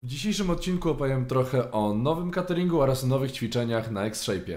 W dzisiejszym odcinku opowiem trochę o nowym cateringu oraz o nowych ćwiczeniach na X-Shape'ie.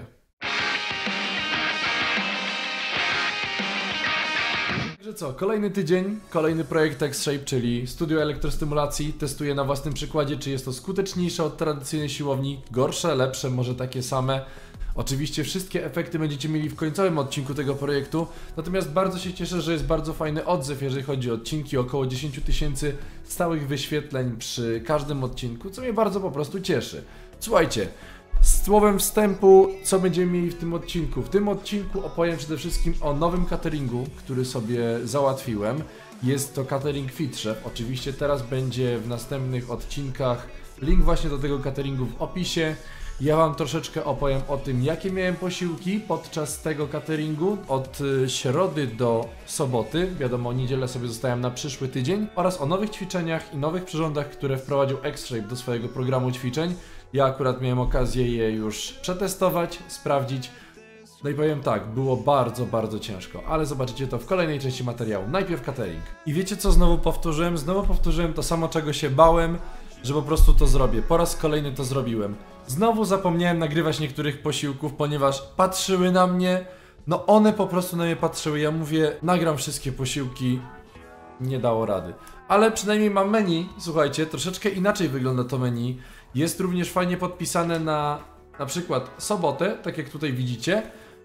Także co, kolejny tydzień, kolejny projekt X-Shape, czyli studio elektrostymulacji. Testuję na własnym przykładzie, czy jest to skuteczniejsze od tradycyjnej siłowni, gorsze, lepsze, może takie same. Oczywiście wszystkie efekty będziecie mieli w końcowym odcinku tego projektu, natomiast bardzo się cieszę, że jest bardzo fajny odzew, jeżeli chodzi o odcinki, około 10 000 stałych wyświetleń przy każdym odcinku, co mnie bardzo po prostu cieszy. Słuchajcie, słowem wstępu, co będziemy mieli w tym odcinku? W tym odcinku opowiem przede wszystkim o nowym cateringu, który sobie załatwiłem. Jest to catering FitChef. Oczywiście teraz będzie w następnych odcinkach link właśnie do tego cateringu w opisie. Ja Wam troszeczkę opowiem o tym, jakie miałem posiłki podczas tego cateringu od środy do soboty. Wiadomo, niedzielę sobie zostałem na przyszły tydzień. Oraz o nowych ćwiczeniach i nowych przyrządach, które wprowadził X-Shape do swojego programu ćwiczeń. Ja akurat miałem okazję je już przetestować, sprawdzić. No i powiem tak, było bardzo ciężko, ale zobaczycie to w kolejnej części materiału. Najpierw catering. I wiecie co znowu powtórzyłem? Znowu powtórzyłem to samo, czego się bałem, że po prostu to zrobię. Po raz kolejny to zrobiłem. Znowu zapomniałem nagrywać niektórych posiłków, ponieważ patrzyły na mnie. No one po prostu na mnie patrzyły. Ja mówię, nagram wszystkie posiłki. Nie dało rady. Ale przynajmniej mam menu. Słuchajcie, troszeczkę inaczej wygląda to menu. Jest również fajnie podpisane na przykład sobotę, tak jak tutaj widzicie.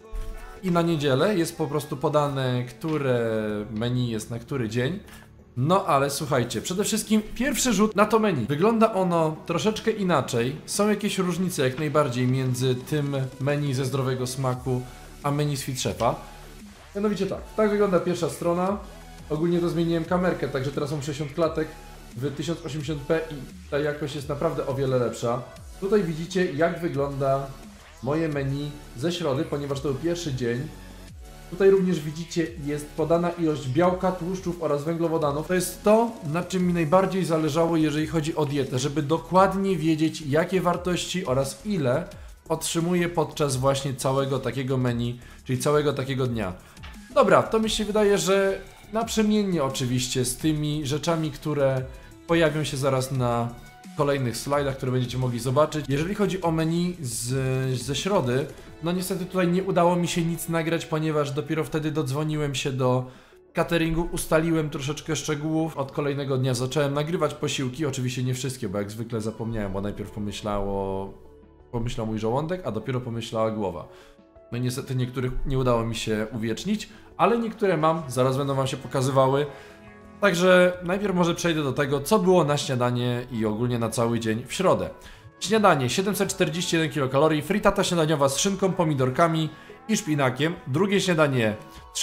I na niedzielę jest po prostu podane, które menu jest na który dzień. No ale słuchajcie, przede wszystkim pierwszy rzut na to menu. Wygląda ono troszeczkę inaczej. Są jakieś różnice jak najbardziej między tym menu ze zdrowego smaku, a menu z FitChefa. Mianowicie tak wygląda pierwsza strona. Ogólnie to zmieniłem kamerkę, także teraz mam 60 klatek w 1080p i ta jakość jest naprawdę o wiele lepsza. Tutaj widzicie, jak wygląda moje menu ze środy, ponieważ to był pierwszy dzień. Tutaj również widzicie, jest podana ilość białka, tłuszczów oraz węglowodanów. To jest to, na czym mi najbardziej zależało, jeżeli chodzi o dietę, żeby dokładnie wiedzieć, jakie wartości oraz ile otrzymuję podczas właśnie całego takiego menu, czyli całego takiego dnia. Dobra, to mi się wydaje, że naprzemiennie oczywiście z tymi rzeczami, które pojawią się zaraz na kolejnych slajdach, które będziecie mogli zobaczyć. Jeżeli chodzi o menu ze środy, no niestety tutaj nie udało mi się nic nagrać, ponieważ dopiero wtedy dodzwoniłem się do cateringu, ustaliłem troszeczkę szczegółów. Od kolejnego dnia zacząłem nagrywać posiłki, oczywiście nie wszystkie, bo jak zwykle zapomniałem, bo najpierw pomyślał mój żołądek, a dopiero pomyślała głowa. No i niestety niektórych nie udało mi się uwiecznić, ale niektóre mam, zaraz będą Wam się pokazywały. Także najpierw może przejdę do tego, co było na śniadanie i ogólnie na cały dzień w środę. Śniadanie 741 kcal, fritata śniadaniowa z szynką, pomidorkami i szpinakiem. Drugie śniadanie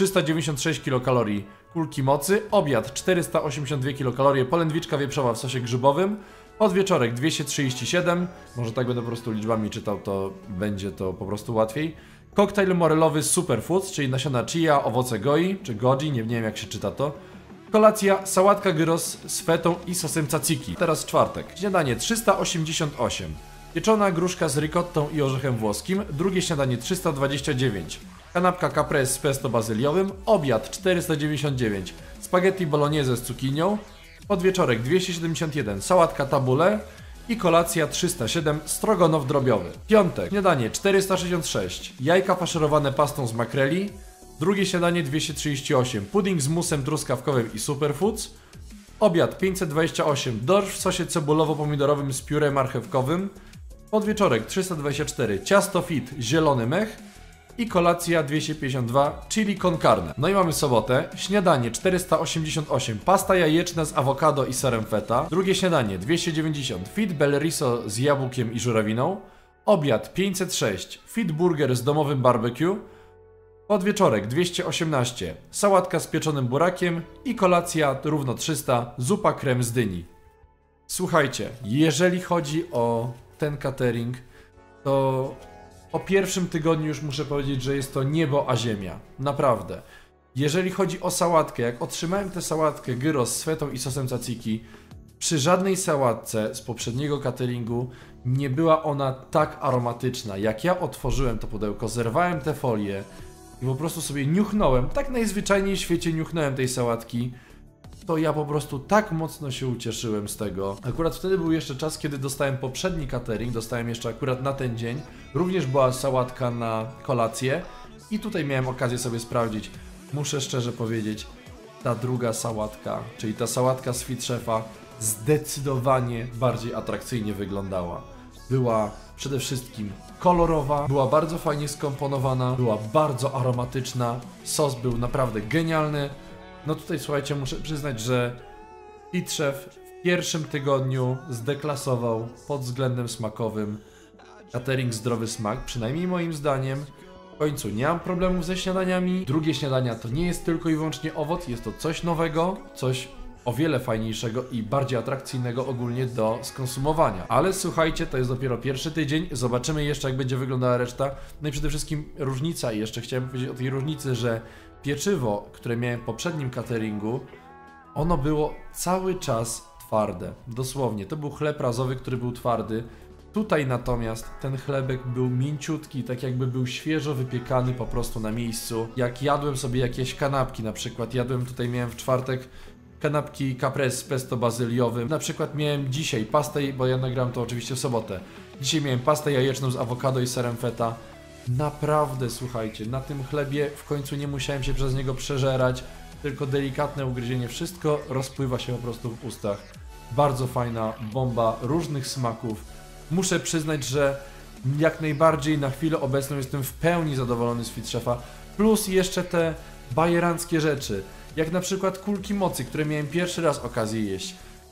396 kcal, kulki mocy. Obiad 482 kcal, polędwiczka wieprzowa w sosie grzybowym. Podwieczorek 237, może tak będę po prostu liczbami czytał, to będzie to po prostu łatwiej. Koktajl morelowy z superfoods, czyli nasiona chia, owoce goi, czy goji, nie wiem jak się czyta to. Kolacja, sałatka gyros z fetą i sosem tzatziki. Teraz czwartek. Śniadanie 388. Pieczona gruszka z ricottą i orzechem włoskim. Drugie śniadanie 329. Kanapka caprese z pesto bazyliowym. Obiad 499. Spaghetti bolognese z cukinią. Podwieczorek 271. Sałatka tabule. I kolacja 307. Stroganow drobiowy. Piątek. Śniadanie 466. Jajka faszerowane pastą z makreli. Drugie śniadanie 238, pudding z musem truskawkowym i superfoods. Obiad 528, dorsz w sosie cebulowo-pomidorowym z pióre marchewkowym. Podwieczorek 324, ciasto fit, zielony mech. I kolacja 252, chili con carne. No i mamy sobotę. Śniadanie 488, pasta jajeczna z awokado i serem feta. Drugie śniadanie 290, fit bel riso z jabłkiem i żurawiną. Obiad 506, fit burger z domowym barbecue. Podwieczorek 218, sałatka z pieczonym burakiem i kolacja równo 300, zupa krem z dyni. Słuchajcie, jeżeli chodzi o ten catering, to po pierwszym tygodniu już muszę powiedzieć, że jest to niebo a ziemia. Naprawdę. Jeżeli chodzi o sałatkę, jak otrzymałem tę sałatkę gyros z fetą i sosem tzatziki, przy żadnej sałatce z poprzedniego cateringu nie była ona tak aromatyczna. Jak ja otworzyłem to pudełko, zerwałem tę folię i po prostu sobie niuchnąłem, tak najzwyczajniej w świecie niuchnąłem tej sałatki. to ja po prostu tak mocno się ucieszyłem z tego. Akurat wtedy był jeszcze czas, kiedy dostałem poprzedni catering, dostałem jeszcze akurat na ten dzień. Również była sałatka na kolację i tutaj miałem okazję sobie sprawdzić. Muszę szczerze powiedzieć, ta druga sałatka, czyli ta sałatka z Fit Chefa, zdecydowanie bardziej atrakcyjnie wyglądała. Była przede wszystkim kolorowa, była bardzo fajnie skomponowana, była bardzo aromatyczna, sos był naprawdę genialny. No tutaj słuchajcie, muszę przyznać, że Fit Chef w pierwszym tygodniu zdeklasował pod względem smakowym catering Zdrowy Smak, przynajmniej moim zdaniem. W końcu nie mam problemów ze śniadaniami. Drugie śniadania to nie jest tylko i wyłącznie owoc, jest to coś nowego, coś o wiele fajniejszego i bardziej atrakcyjnego ogólnie do skonsumowania. Ale słuchajcie, to jest dopiero pierwszy tydzień, zobaczymy jeszcze jak będzie wyglądała reszta. No i przede wszystkim różnica, i jeszcze chciałem powiedzieć o tej różnicy, że pieczywo, które miałem w poprzednim cateringu, ono było cały czas twarde, dosłownie. To był chleb razowy, który był twardy. Tutaj natomiast ten chlebek był mięciutki, tak jakby był świeżo wypiekany po prostu na miejscu. Jak jadłem sobie jakieś kanapki, na przykład miałem w czwartek kanapki caprese z pesto bazyliowym. Na przykład miałem dzisiaj pastę, bo ja nagrałem to oczywiście w sobotę. Dzisiaj miałem pastę jajeczną z awokado i serem feta. Naprawdę, słuchajcie, na tym chlebie w końcu nie musiałem się przez niego przeżerać, tylko delikatne ugryzienie, wszystko rozpływa się po prostu w ustach. Bardzo fajna bomba różnych smaków. Muszę przyznać, że jak najbardziej na chwilę obecną jestem w pełni zadowolony z Fit Chefa, plus jeszcze te bajeranckie rzeczy, jak na przykład kulki mocy, które miałem pierwszy raz okazję jeść.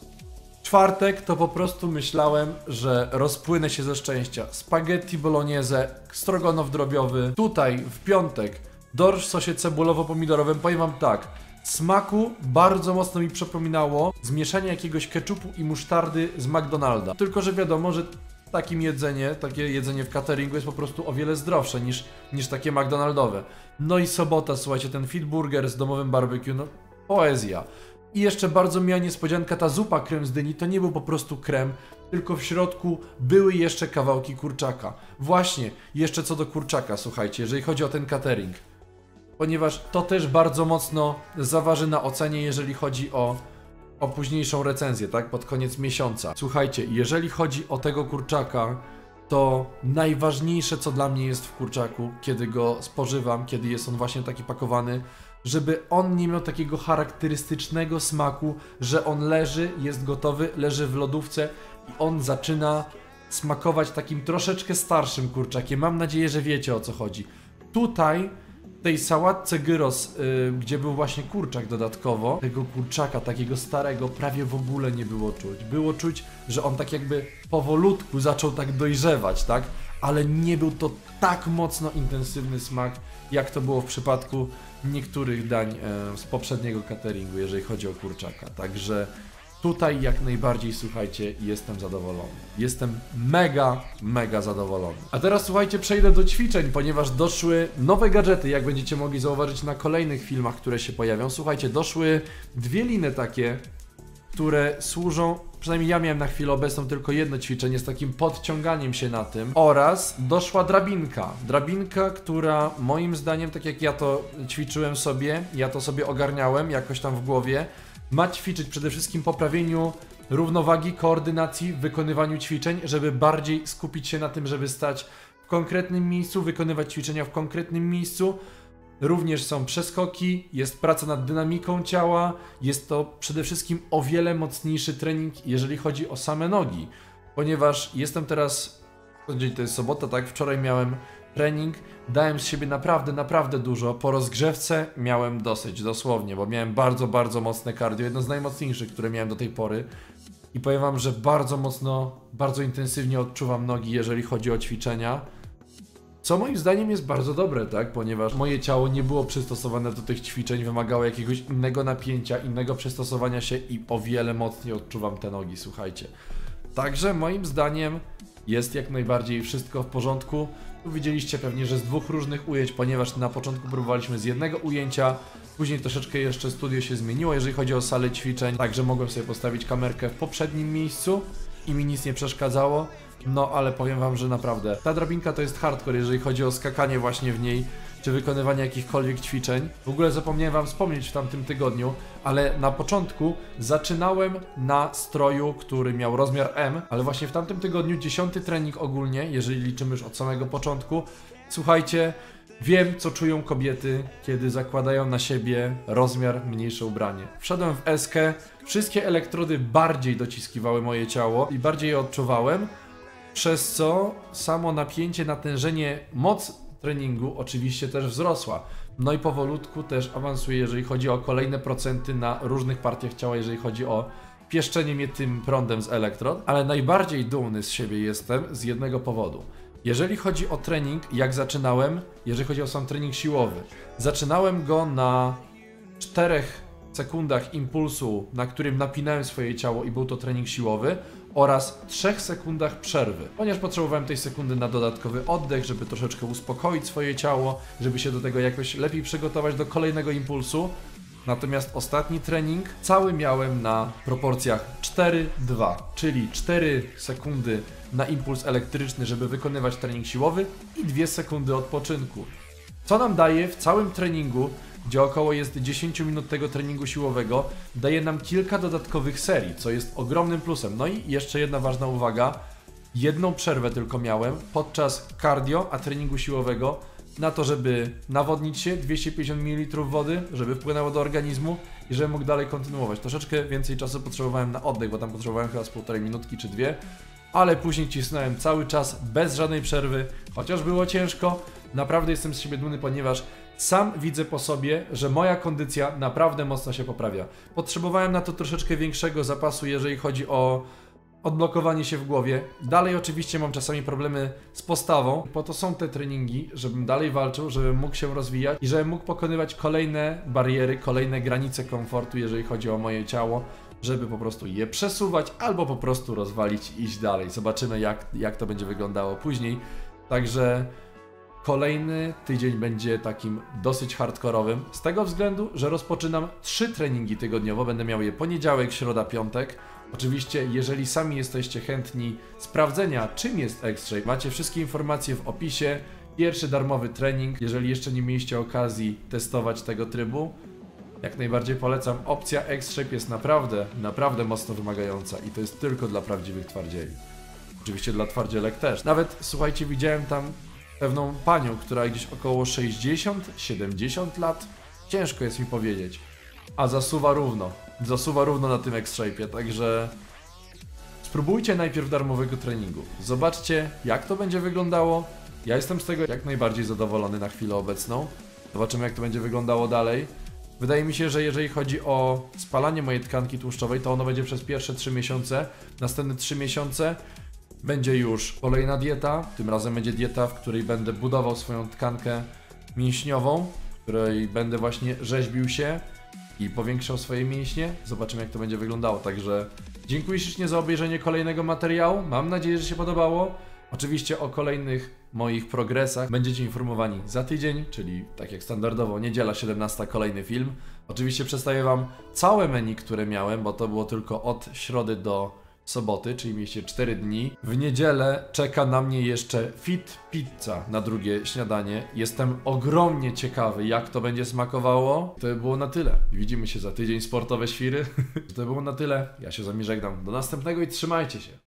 W czwartek to po prostu myślałem, że rozpłynę się ze szczęścia. Spaghetti bolognese, stroganow drobiowy. Tutaj w piątek dorsz w sosie cebulowo-pomidorowym. Powiem wam tak, smaku bardzo mocno mi przypominało zmieszanie jakiegoś keczupu i musztardy z McDonalda. Tylko że wiadomo, że takie jedzenie w cateringu jest po prostu o wiele zdrowsze niż takie McDonaldowe. No i sobota, słuchajcie, ten Fit Burger z domowym barbecue, no poezja. I jeszcze bardzo miła niespodzianka, ta zupa krem z dyni to nie był po prostu krem, tylko w środku były jeszcze kawałki kurczaka. Właśnie, jeszcze co do kurczaka, słuchajcie, jeżeli chodzi o ten catering. Ponieważ to też bardzo mocno zaważy na ocenie, jeżeli chodzi o późniejszą recenzję, tak, pod koniec miesiąca. Słuchajcie, jeżeli chodzi o tego kurczaka, to najważniejsze co dla mnie jest w kurczaku, kiedy go spożywam, kiedy jest on właśnie taki pakowany, żeby on nie miał takiego charakterystycznego smaku, że on leży, jest gotowy, leży w lodówce i on zaczyna smakować takim troszeczkę starszym kurczakiem. Mam nadzieję, że wiecie o co chodzi. Tutaj w tej sałatce gyros, gdzie był właśnie kurczak dodatkowo, tego kurczaka takiego starego prawie w ogóle nie było czuć. Było czuć, że on tak jakby powolutku zaczął tak dojrzewać, tak? Ale nie był to tak mocno intensywny smak, jak to było w przypadku niektórych dań z poprzedniego cateringu, jeżeli chodzi o kurczaka. Także tutaj jak najbardziej, słuchajcie, jestem zadowolony. Jestem mega zadowolony. A teraz, słuchajcie, przejdę do ćwiczeń, ponieważ doszły nowe gadżety, jak będziecie mogli zauważyć na kolejnych filmach, które się pojawią. Słuchajcie, doszły dwie liny takie, które służą, przynajmniej ja miałem na chwilę obecną tylko jedno ćwiczenie z takim podciąganiem się na tym, oraz doszła drabinka. Drabinka, która moim zdaniem, tak jak ja to ćwiczyłem sobie, ja to sobie ogarniałem jakoś tam w głowie, ma ćwiczyć przede wszystkim poprawieniu równowagi, koordynacji w wykonywaniu ćwiczeń, żeby bardziej skupić się na tym, żeby stać w konkretnym miejscu, wykonywać ćwiczenia w konkretnym miejscu. Również są przeskoki, jest praca nad dynamiką ciała, jest to przede wszystkim o wiele mocniejszy trening, jeżeli chodzi o same nogi. Ponieważ jestem teraz, dzień to jest sobota, tak, wczoraj miałem trening, dałem z siebie naprawdę dużo, po rozgrzewce miałem dosyć, dosłownie, bo miałem bardzo mocne cardio, jedno z najmocniejszych, które miałem do tej pory. I powiem wam, że bardzo intensywnie odczuwam nogi, jeżeli chodzi o ćwiczenia. Co moim zdaniem jest bardzo dobre, tak? Ponieważ moje ciało nie było przystosowane do tych ćwiczeń, wymagało jakiegoś innego napięcia, innego przystosowania się i o wiele mocniej odczuwam te nogi, słuchajcie. Także moim zdaniem jest jak najbardziej wszystko w porządku. Tu widzieliście pewnie, że z dwóch różnych ujęć, ponieważ na początku próbowaliśmy z jednego ujęcia, później troszeczkę jeszcze studio się zmieniło, jeżeli chodzi o salę ćwiczeń, także mogłem sobie postawić kamerkę w poprzednim miejscu i mi nic nie przeszkadzało. No ale powiem wam, że naprawdę ta drabinka to jest hardcore, jeżeli chodzi o skakanie właśnie w niej, czy wykonywania jakichkolwiek ćwiczeń. W ogóle zapomniałem wam wspomnieć w tamtym tygodniu, ale na początku zaczynałem na stroju, który miał rozmiar M, ale właśnie w tamtym tygodniu 10. trening ogólnie, jeżeli liczymy już od samego początku. Słuchajcie, wiem, co czują kobiety, kiedy zakładają na siebie rozmiar mniejsze ubranie. Wszedłem w eskę, wszystkie elektrody bardziej dociskiwały moje ciało i bardziej je odczuwałem, przez co samo napięcie, natężenie, moc treningu oczywiście też wzrosła. No i powolutku też awansuję, jeżeli chodzi o kolejne procenty na różnych partiach ciała, jeżeli chodzi o pieszczenie mnie tym prądem z elektrod, ale najbardziej dumny z siebie jestem z jednego powodu. Jeżeli chodzi o trening, jak zaczynałem, jeżeli chodzi o sam trening siłowy, zaczynałem go na 4 sekundach impulsu, na którym napinałem swoje ciało i był to trening siłowy, oraz 3 sekundach przerwy, ponieważ potrzebowałem tej sekundy na dodatkowy oddech, żeby troszeczkę uspokoić swoje ciało, żeby się do tego jakoś lepiej przygotować do kolejnego impulsu. Natomiast ostatni trening cały miałem na proporcjach 4-2, czyli 4 sekundy na impuls elektryczny, żeby wykonywać trening siłowy i 2 sekundy odpoczynku. Co nam daje w całym treningu, gdzie około jest 10 minut tego treningu siłowego, daje nam kilka dodatkowych serii, co jest ogromnym plusem. No i jeszcze jedna ważna uwaga, jedną przerwę tylko miałem podczas cardio, a treningu siłowego, na to, żeby nawodnić się, 250 ml wody, żeby wpłynęło do organizmu i żeby mógł dalej kontynuować. Troszeczkę więcej czasu potrzebowałem na oddech, bo tam potrzebowałem chyba z 1,5 minutki czy 2, ale później cisnąłem cały czas bez żadnej przerwy, chociaż było ciężko. Naprawdę jestem z siebie dumny, ponieważ sam widzę po sobie, że moja kondycja naprawdę mocno się poprawia. Potrzebowałem na to troszeczkę większego zapasu, jeżeli chodzi o odblokowanie się w głowie. Dalej oczywiście mam czasami problemy z postawą, po to są te treningi, żebym dalej walczył, żebym mógł się rozwijać i żebym mógł pokonywać kolejne bariery, kolejne granice komfortu, jeżeli chodzi o moje ciało, żeby po prostu je przesuwać albo po prostu rozwalić i iść dalej. Zobaczymy jak to będzie wyglądało później. Także kolejny tydzień będzie takim dosyć hardkorowym, z tego względu, że rozpoczynam 3 treningi tygodniowo, będę miał je poniedziałek, środa, piątek. Oczywiście, jeżeli sami jesteście chętni sprawdzenia, czym jest X-Shape, macie wszystkie informacje w opisie. Pierwszy darmowy trening, jeżeli jeszcze nie mieliście okazji testować tego trybu, jak najbardziej polecam. Opcja X-Shape jest naprawdę mocno wymagająca i to jest tylko dla prawdziwych twardzieli. Oczywiście dla twardzielek też. Nawet, słuchajcie, widziałem tam pewną panią, która gdzieś około 60-70 lat, ciężko jest mi powiedzieć, a zasuwa równo na tym X-Shape'ie, także spróbujcie najpierw darmowego treningu, zobaczcie jak to będzie wyglądało. Ja jestem z tego jak najbardziej zadowolony na chwilę obecną, zobaczymy jak to będzie wyglądało dalej. Wydaje mi się, że jeżeli chodzi o spalanie mojej tkanki tłuszczowej, to ono będzie przez pierwsze 3 miesiące, następne 3 miesiące będzie już kolejna dieta, tym razem będzie dieta, w której będę budował swoją tkankę mięśniową, w której będę właśnie rzeźbił się i powiększał swoje mięśnie. Zobaczymy jak to będzie wyglądało, także dziękuję ślicznie za obejrzenie kolejnego materiału, mam nadzieję, że się podobało. Oczywiście o kolejnych moich progresach będziecie informowani za tydzień, czyli tak jak standardowo niedziela 17 kolejny film. Oczywiście przedstawię wam całe menu, które miałem, bo to było tylko od środy do soboty, czyli mieliście 4 dni. W niedzielę czeka na mnie jeszcze Fit Pizza na drugie śniadanie. Jestem ogromnie ciekawy, jak to będzie smakowało. To by było na tyle. Widzimy się za tydzień, sportowe świry. To by było na tyle. Ja się z wami żegnam. Do następnego i trzymajcie się.